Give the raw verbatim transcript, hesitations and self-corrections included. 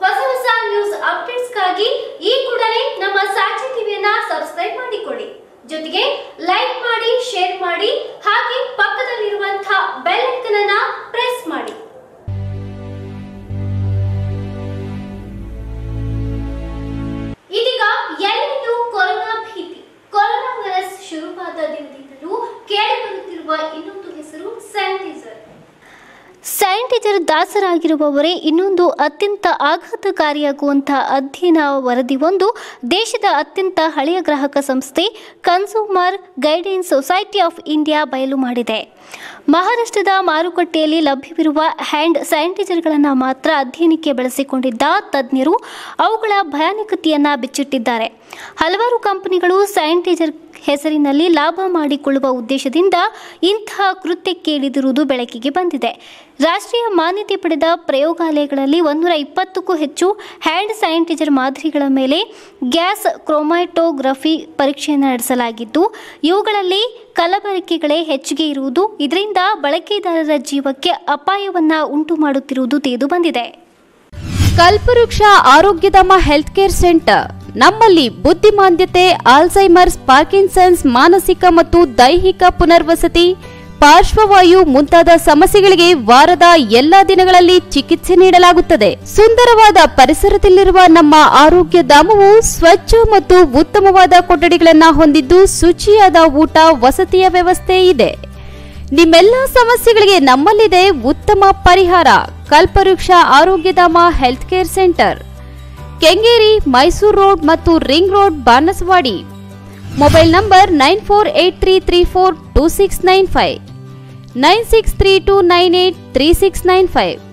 ಹೊಸ ಹೊಸ ನ್ಯೂಸ್ ಅಪ್ಡೇಟ್ಸ್ಗಾಗಿ ಈ ಕೂಡಲೇ ನಮ್ಮ ಸಾಕ್ಷಿ ಟಿವಿಯನ್ನ ಸಬ್ಸ್ಕ್ರೈಬ್ ಮಾಡಿಕೊಳ್ಳಿ. ಜೊತೆಗೆ ಲೈಕ್ ಮಾಡಿ, ಶೇರ್ ಮಾಡಿ, ಹಾಗೆ ಪಕ್ಕದಲ್ಲಿರುವಂತಹ ಬೆಲ್ ಐಕಾನ್ ಅನ್ನು ಪ್ರೆಸ್ ಮಾಡಿ. ಇದೀಗ ಎಲ್ಲೆಲ್ಲೂ ಕೊರೋನಾ ಭೀತಿ. ಕೊರೋನಾ ವೈರಸ್ ಶುರುವಾದ ದಿನದಿಂದಲೂ ಕೇಳಿಬರುತ್ತಿರುವ ಇನ್ನೊಂದು ಹೆಸರು ಸ್ಯಾನಿಟೈಸರ್. ಸ್ಯಾನಿಟೈಸರ್ ದಾಸರಾಗಿರುವವರೇ ಇನ್ನೊಂದು ಅತ್ಯಂತ ಆಘಾತಕಾರಿಯಾಗುವಂತಹ ಅಧ್ಯಯನ ವರದಿಯೊಂದು ದೇಶದ ಅತ್ಯಂತ ಹಳೆಯ ಗ್ರಾಹಕ ಸಂಸ್ಥೆ consumer guidance society of India ಬಯಲು ಮಾಡಿದೆ. ಮಹಾರಾಷ್ಟ್ರದ ಮಾರುಕಟ್ಟೆಯಲ್ಲಿ ಲಭ್ಯವಿರುವ ಹ್ಯಾಂಡ್ ಸ್ಯಾನಿಟೈಸರ್ಗಳನ್ನು ಮಾತ್ರ ಅಧ್ಯಯನಕ್ಕೆ ಬಳಸಿಕೊಂಡಿದ್ದ ತಜ್ಞರು ಅವುಗಳ ಭಯಾನಕತೆಯನ್ನು ಬಿಚ್ಚಿಟ್ಟಿದ್ದಾರೆ. ಹಲವಾರು ಕಂಪನಿಗಳು ಸ್ಯಾನಿಟೈಸರ್ ಹೆಸರಿನಲ್ಲಿ ಲಾಭ ಮಾಡಿಕೊಳ್ಳುವ ಉದ್ದೇಶದಿಂದ ಇಂತಹ ಕೃತ್ಯಕ್ಕೆ ಇಳಿದಿರುವುದು ಬೆಳಕಿಗೆ ಬಂದಿದೆ. ರಾಷ್ಟ್ರೀಯ ಮಾನ್ಯತೆ ಪಡೆದ ಪ್ರಯೋಗಾಲಯಗಳಲ್ಲಿ ಒಂದೂರ ಇಪ್ಪತ್ತಕ್ಕೂ ಹೆಚ್ಚು ಹ್ಯಾಂಡ್ ಸ್ಯಾನಿಟೈಸರ್ ಮಾದರಿಗಳ ಮೇಲೆ ಗ್ಯಾಸ್ ಕ್ರೋಮ್ಯಾಟೋಗ್ರಫಿ ಪರೀಕ್ಷೆಯನ್ನು ನಡೆಸಲಾಗಿದ್ದು, ಇವುಗಳಲ್ಲಿ ಕಲಬೆರಕೆಗಳೇ ಹೆಚ್ಚಿಗೆ ಇರುವುದು, ಇದರಿಂದ ಬಳಕೆದಾರರ ಜೀವಕ್ಕೆ ಅಪಾಯವನ್ನು ಉಂಟು ಮಾಡುತ್ತಿರುವುದು ತಿಳಿದು ಬಂದಿದೆ. ಕಲ್ಪವೃಕ್ಷ ಆರೋಗ್ಯಧಾಮ ಹೆಲ್ತ್ ಕೇರ್ ಸೆಂಟರ್ ನಮ್ಮಲ್ಲಿ ಬುದ್ಧಿಮಾಂದ್ಯತೆ, ಆಲ್ಝೈಮರ್ಸ್, ಪಾರ್ಕಿನ್ಸನ್ಸ್, ಮಾನಸಿಕ ಮತ್ತು ದೈಹಿಕ ಪುನರ್ವಸತಿ, ಪಾರ್ಶ್ವವಾಯು ಮುಂತಾದ ಸಮಸ್ಯೆಗಳಿಗೆ ವಾರದ ಎಲ್ಲಾ ದಿನಗಳಲ್ಲಿ ಚಿಕಿತ್ಸೆ ನೀಡಲಾಗುತ್ತದೆ. ಸುಂದರವಾದ ಪರಿಸರದಲ್ಲಿರುವ ನಮ್ಮ ಆರೋಗ್ಯ ಧಾಮವು ಸ್ವಚ್ಛ ಮತ್ತು ಉತ್ತಮವಾದ ಕೊಠಡಿಗಳನ್ನು ಹೊಂದಿದ್ದು ಶುಚಿಯಾದ ಊಟ, ವಸತಿಯ ವ್ಯವಸ್ಥೆ ಇದೆ. ನಿಮ್ಮೆಲ್ಲ ಸಮಸ್ಯೆಗಳಿಗೆ ನಮ್ಮಲ್ಲಿದೆ ಉತ್ತಮ ಪರಿಹಾರ. Kalpavriksha Arogyadhama health care centre, Kengeri, Mysuru road ಮತ್ತು ring road, Banaswadi. Mobile number nine four eight three three four two six nine five, nine six three two nine eight three six nine five.